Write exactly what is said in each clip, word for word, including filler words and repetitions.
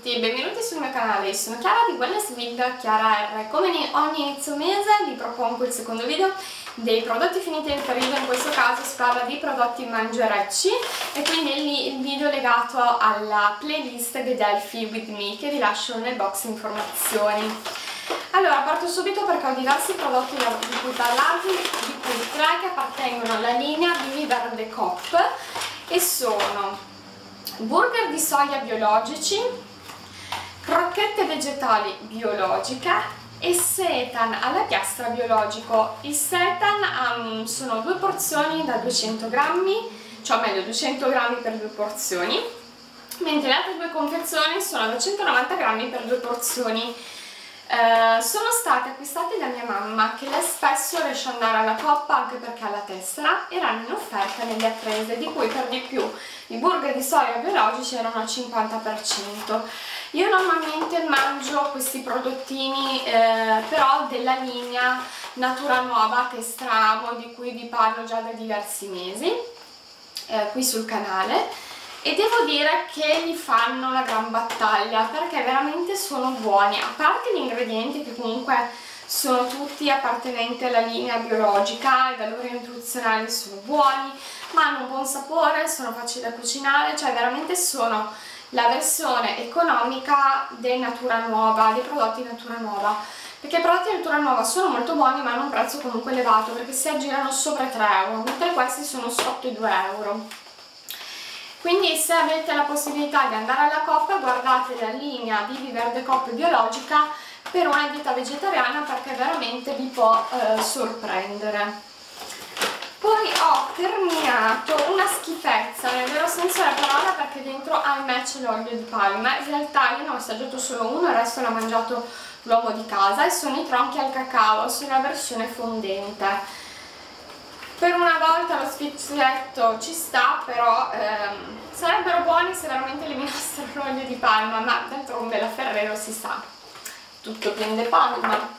tutti, benvenuti sul mio canale, io sono Chiara di Wellness with Chiara R. Come ogni inizio mese vi propongo il secondo video dei prodotti finiti nel periodo. In questo caso si parla di prodotti mangerecci e quindi il video legato alla playlist The Delphi With Me che vi lascio nel box informazioni. Allora, parto subito perché ho diversi prodotti di cui parlarvi, di cui tre che appartengono alla linea Vivi Verde Coop e sono burger di soia biologici, crocchette vegetali biologiche e seitan alla piastra biologico. Il seitan um, sono due porzioni da duecento grammi, cioè meglio duecento grammi per due porzioni, mentre le altre due confezioni sono da centonovanta grammi per due porzioni. Uh, sono state acquistate da mia mamma, che lei spesso riesce ad andare alla Coop anche perché ha la tessera, erano in offerta nelle attrese, di cui per di più i burger di soia biologici erano al cinquanta per cento. Io normalmente mangio questi prodottini eh, però della linea Natura Nuova che estramo, di cui vi parlo già da diversi mesi eh, qui sul canale, e devo dire che gli fanno una gran battaglia perché veramente sono buoni, a parte gli ingredienti che comunque sono tutti appartenenti alla linea biologica, i valori nutrizionali sono buoni, ma hanno un buon sapore, sono facili da cucinare, cioè veramente sono la versione economica dei Natura Nuova, dei prodotti Natura Nuova, perché i prodotti Natura Nuova sono molto buoni ma hanno un prezzo comunque elevato perché si aggirano sopra i tre euro, mentre questi sono sotto i due euro. Quindi se avete la possibilità di andare alla Coop, guardate la linea Vivi Verde Coop biologica per una dieta vegetariana perché veramente vi può eh, sorprendere. Poi ho terminato una schifezza nel vero senso della parola perché dentro ahimè c'è l'olio di palma. In realtà io ne ho assaggiato solo uno, il resto l'ha mangiato l'uomo di casa, e sono i tronchi al cacao, sono la versione fondente. Per una volta lo sfizioletto ci sta, però ehm, sarebbero buoni se veramente eliminassero l'olio di palma, ma d'altronde la Ferrero si sa, tutto prende palma.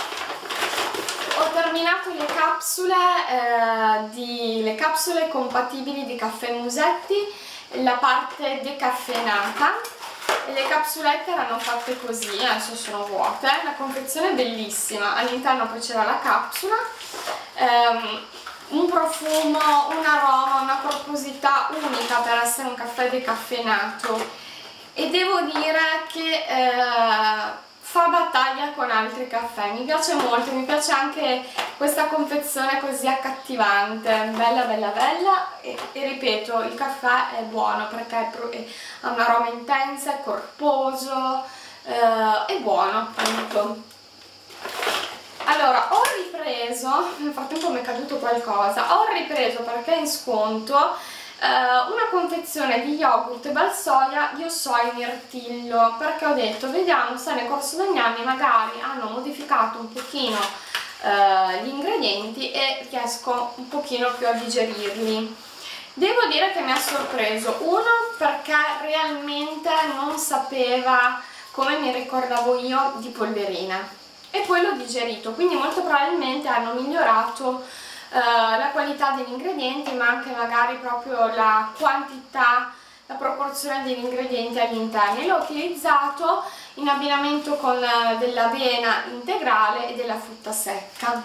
Ho terminato le capsule, eh, di, le capsule compatibili di Caffè Musetti, la parte decaffeinata. Le capsulette erano fatte così, adesso sono vuote, la confezione è bellissima, all'interno poi c'era la capsula. Ehm, un profumo, un aroma, una corposità unica per essere un caffè decaffeinato, e devo dire che eh, fa battaglia con altri caffè, mi piace molto, mi piace anche questa confezione così accattivante, bella bella bella, e, e ripeto, il caffè è buono perché è, ha un aroma intenso, è corposo, eh, è buono appunto. Allora, ho ripreso, nel frattempo mi è caduto qualcosa, ho ripreso perché è in sconto eh, una confezione di yogurt Balsoia Io Soy Mirtillo, perché ho detto, vediamo se nel corso degli anni magari hanno modificato un pochino eh, gli ingredienti e riesco un pochino più a digerirli. Devo dire che mi ha sorpreso, uno perché realmente non sapeva, come mi ricordavo io, di polverina, e poi l'ho digerito, quindi molto probabilmente hanno migliorato eh, la qualità degli ingredienti, ma anche magari proprio la quantità, la proporzione degli ingredienti agli interni. L'ho utilizzato in abbinamento con eh, dell'avena integrale e della frutta secca.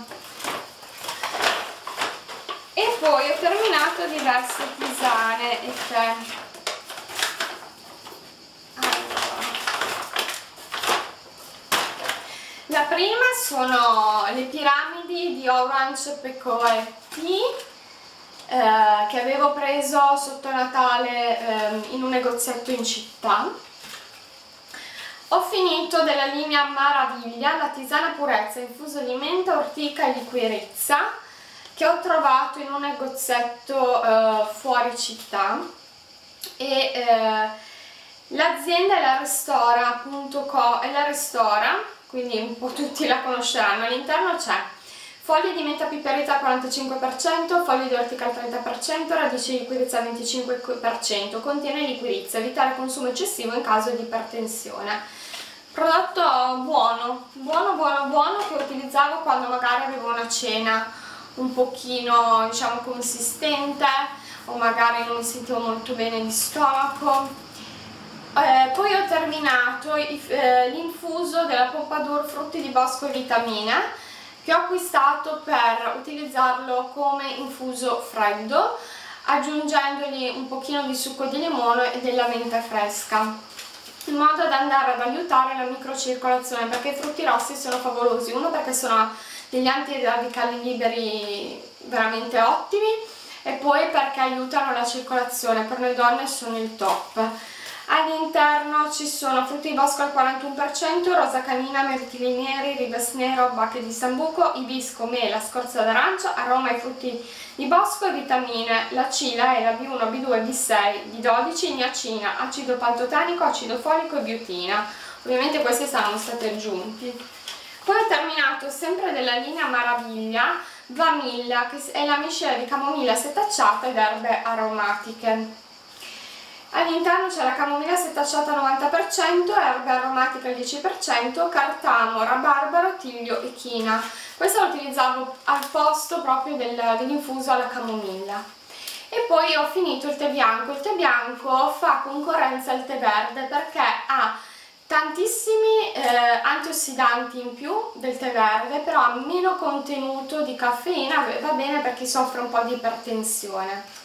E poi ho terminato diverse tisane e tè. La prima sono le piramidi di Orange Pekoe Tea eh, che avevo preso sotto Natale eh, in un negozietto in città. Ho finito della linea Maraviglia, la tisana purezza infuso di menta, ortica e liquirizia, che ho trovato in un negozietto eh, fuori città, e eh, l'azienda è la Restora punto co, è la Restora, quindi un po' tutti la conosceranno. All'interno c'è foglie di menta piperita al quarantacinque per cento, foglie di ortica al trenta per cento, radici di liquirizia al venticinque per cento, contiene liquirizia, evitare consumo eccessivo in caso di ipertensione. Prodotto buono, buono buono buono, che utilizzavo quando magari avevo una cena un pochino, diciamo, consistente, o magari non mi sentivo molto bene di stomaco. Eh, poi ho terminato eh, l'infuso della Pompadour frutti di bosco e vitamine, che ho acquistato per utilizzarlo come infuso freddo, aggiungendogli un pochino di succo di limone e della menta fresca, in modo da andare ad aiutare la microcircolazione, perché i frutti rossi sono favolosi, uno perché sono degli antiradicali liberi veramente ottimi, e poi perché aiutano la circolazione, per noi donne sono il top. All'interno ci sono frutti di bosco al quarantuno per cento, rosa canina, mirtilli neri, ribes nero, bacche di sambuco, ibisco, mela, scorza d'arancia, aroma ai frutti di bosco e vitamine, la C, la E, la B uno, B due, B sei, B dodici, niacina, acido pantotenico, acido folico e biotina. Ovviamente questi saranno stati aggiunti. Poi ho terminato sempre della linea Maraviglia Vanilla, che è la miscela di camomilla setacciata ed erbe aromatiche. All'interno c'è la camomilla setacciata al novanta per cento, erbe aromatiche al dieci per cento, cartamo, rabarbaro, tiglio e china. Questo lo utilizzavo al posto proprio del, dell'infuso alla camomilla. E poi ho finito il tè bianco. Il tè bianco fa concorrenza al tè verde perché ha tantissimi eh, antiossidanti in più del tè verde, però ha meno contenuto di caffeina, va bene per chi soffre un po' di ipertensione.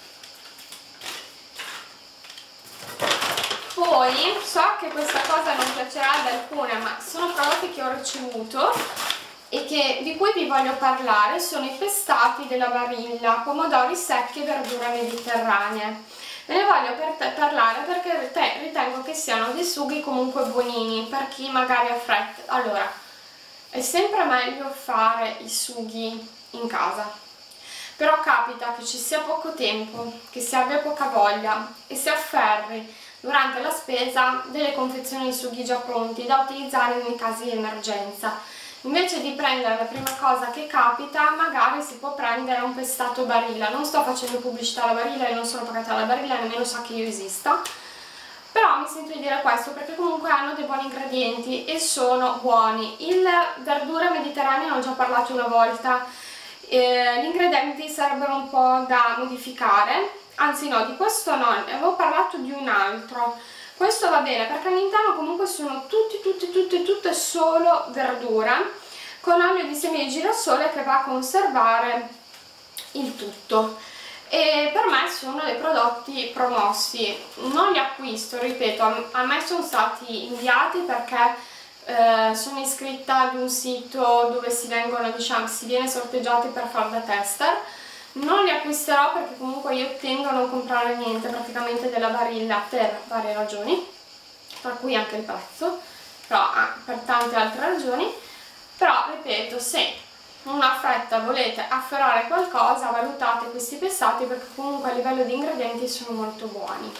Poi so che questa cosa non piacerà ad alcune, ma sono prodotti che ho ricevuto e che, di cui vi voglio parlare, sono i pestati della Barilla, pomodori secchi e verdure mediterranee. Ve ne voglio per parlare perché ritengo che siano dei sughi comunque buonini per chi magari ha fretta. Allora, è sempre meglio fare i sughi in casa, però capita che ci sia poco tempo, che si abbia poca voglia e si afferri durante la spesa delle confezioni di sughi già pronti da utilizzare nei casi di emergenza. Invece di prendere la prima cosa che capita, magari si può prendere un pestato Barilla. Non sto facendo pubblicità alla Barilla e non sono pagata alla Barilla, nemmeno sa che io esista, però mi sento di dire questo perché comunque hanno dei buoni ingredienti e sono buoni. Il verdure mediterranee ne ho già parlato una volta, eh, gli ingredienti sarebbero un po' da modificare. Anzi no, di questo no, ne avevo parlato di un altro. Questo va bene perché all'interno comunque sono tutti, tutti, tutte, tutte solo verdure, con olio di semi di girasole che va a conservare il tutto. E per me sono dei prodotti promossi, non li acquisto, ripeto, a me sono stati inviati perché eh, sono iscritta ad un sito dove si vengono, diciamo, si viene sorteggiati per far da tester. Non li acquisterò perché comunque io tendo a non comprare niente praticamente della Barilla per varie ragioni, tra cui anche il prezzo, però ah, per tante altre ragioni. Però ripeto, se una fretta volete afferrare qualcosa, valutate questi pestati perché comunque a livello di ingredienti sono molto buoni.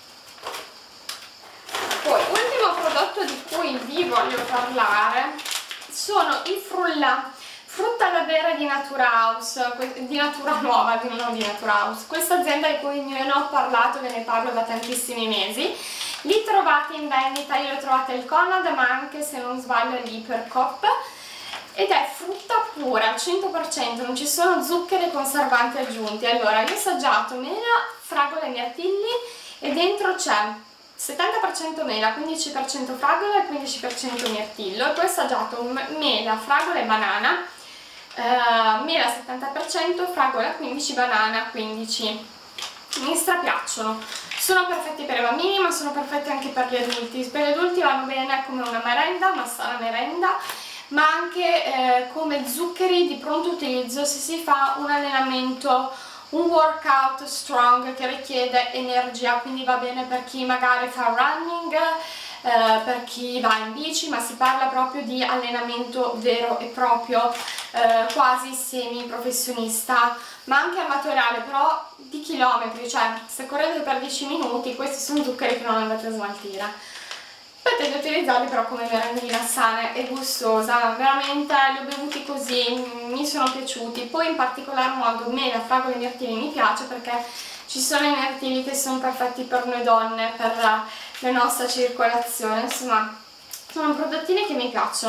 Poi ultimo prodotto di cui vi voglio parlare sono i frullà. Frutta da bere di Natura House, di Natura Nuova, non di Natura House. Questa azienda di cui ne ho parlato, ve ne parlo da tantissimi mesi. Li trovate in vendita, io li trovate al Conad, ma anche se non sbaglio all'Ipercoop. Ed è frutta pura al cento per cento, non ci sono zuccheri e conservanti aggiunti. Allora, io ho assaggiato mela, fragola e mirtilli e dentro c'è settanta per cento mela, quindici per cento fragola e quindici per cento mirtillo. E poi ho assaggiato mela, fragola e banana. Uh, mela settanta per cento, fragola quindici, banana quindici. Mi strapiacciono, sono perfetti per i bambini ma sono perfetti anche per gli adulti. Per gli adulti vanno bene come una merenda, una sana merenda, ma anche eh, come zuccheri di pronto utilizzo se si fa un allenamento, un workout strong che richiede energia, quindi va bene per chi magari fa running, eh, per chi va in bici, ma si parla proprio di allenamento vero e proprio, eh, quasi semi professionista, ma anche amatoriale, però di chilometri, cioè se correte per dieci minuti questi sono zuccheri che non andate a smaltire. Potete utilizzarli però come merendina sana e gustosa, veramente li ho bevuti così, mi sono piaciuti. Poi in particolar modo mela, fragola e mirtilli mi piace perché ci sono i mirtilli che sono perfetti per noi donne, per la nostra circolazione, insomma sono prodottini che mi piacciono.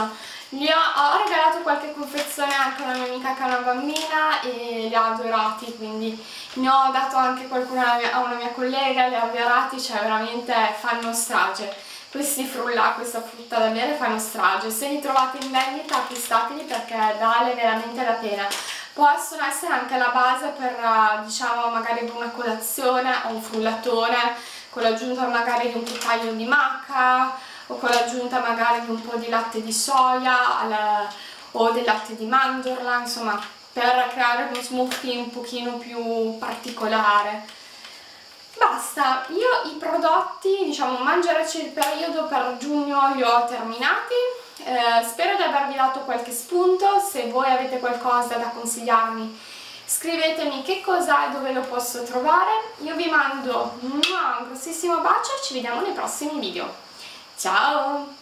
Gli ho, ho regalato qualche confezione anche a una mia amica che è una bambina e li ha adorati, quindi ne ho dato anche qualcuno a una mia, a una mia collega, li ha adorati, cioè veramente fanno strage. Questi frulla, questa frutta da bere fanno strage. Se li trovate in vendita acquistateli perché vale veramente la pena. Possono essere anche la base per, diciamo, magari per una colazione o un frullatore con l'aggiunta magari di un cucchiaio di maca o con l'aggiunta magari di un po' di latte di soia al, o del latte di mandorla, insomma, per creare uno smoothie un pochino più particolare. Basta, io i prodotti, diciamo, mangerecci del periodo per giugno li ho terminati. Eh, spero di avervi dato qualche spunto. Se voi avete qualcosa da consigliarmi scrivetemi che cos'è e dove lo posso trovare. Io vi mando un grossissimo bacio e ci vediamo nei prossimi video. Ciao!